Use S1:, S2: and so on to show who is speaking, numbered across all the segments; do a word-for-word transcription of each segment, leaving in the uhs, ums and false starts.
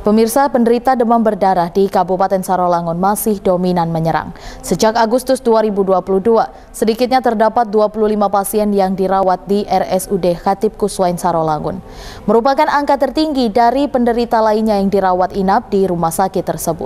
S1: Pemirsa, penderita demam berdarah di Kabupaten Sarolangun masih dominan menyerang. Sejak Agustus dua ribu dua puluh dua, sedikitnya terdapat dua puluh lima pasien yang dirawat di R S U D Khatib Kuswain Sarolangun. Merupakan angka tertinggi dari penderita lainnya yang dirawat inap di rumah sakit tersebut.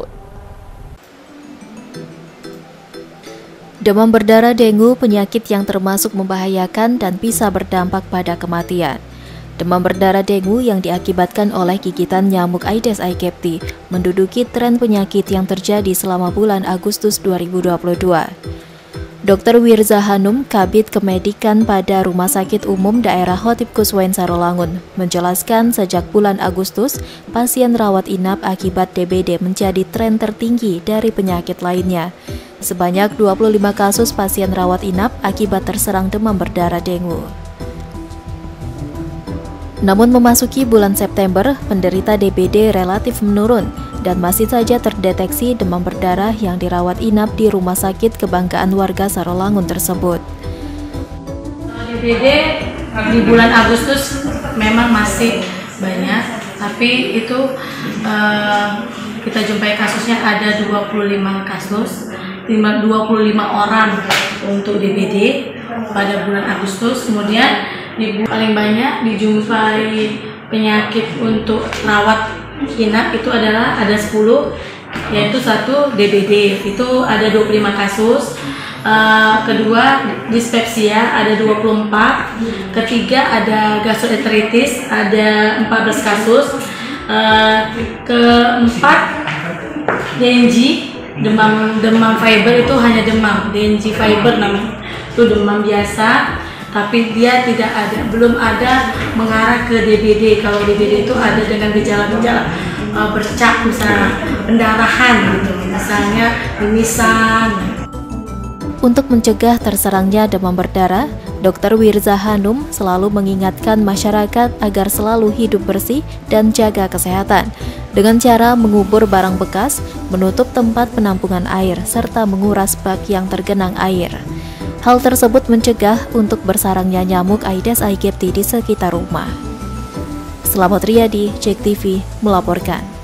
S1: Demam berdarah dengue penyakit yang termasuk membahayakan dan bisa berdampak pada kematian. Demam berdarah dengue yang diakibatkan oleh gigitan nyamuk Aedes aegypti menduduki tren penyakit yang terjadi selama bulan Agustus dua ribu dua puluh dua. Dokter Wirza Hanum, Kabid Kemedikan pada Rumah Sakit Umum Daerah Khatib Kuswain Sarolangun, menjelaskan sejak bulan Agustus, pasien rawat inap akibat D B D menjadi tren tertinggi dari penyakit lainnya. Sebanyak dua puluh lima kasus pasien rawat inap akibat terserang demam berdarah dengue. Namun memasuki bulan September, penderita D B D relatif menurun dan masih saja terdeteksi demam berdarah yang dirawat inap di rumah sakit kebanggaan warga Sarolangun tersebut.
S2: D B D di bulan Agustus memang masih banyak, tapi itu uh, kita jumpai kasusnya ada dua puluh lima kasus, dua puluh lima orang untuk D B D pada bulan Agustus. Kemudian di paling banyak dijumpai penyakit untuk rawat inap itu adalah ada sepuluh, yaitu satu D B D, itu ada dua puluh lima kasus. Uh, kedua dispepsia ada dua puluh empat, ketiga ada gastroenteritis ada empat belas kasus, uh, keempat D N G, demam demam fiber, itu hanya demam D N G fiber namanya, itu demam biasa, tapi dia tidak ada, belum ada mengarah ke D B D. Kalau D B D itu ada dengan gejala-gejala uh, bercak, misalnya pendarahan gitu, misalnya mimisan.
S1: Untuk mencegah terserangnya demam berdarah, Dokter Wirza Hanum selalu mengingatkan masyarakat agar selalu hidup bersih dan jaga kesehatan dengan cara mengubur barang bekas, menutup tempat penampungan air, serta menguras bak yang tergenang air. Hal tersebut mencegah untuk bersarangnya nyamuk Aedes aegypti di sekitar rumah. Selamat Riyadi, Jek T V melaporkan.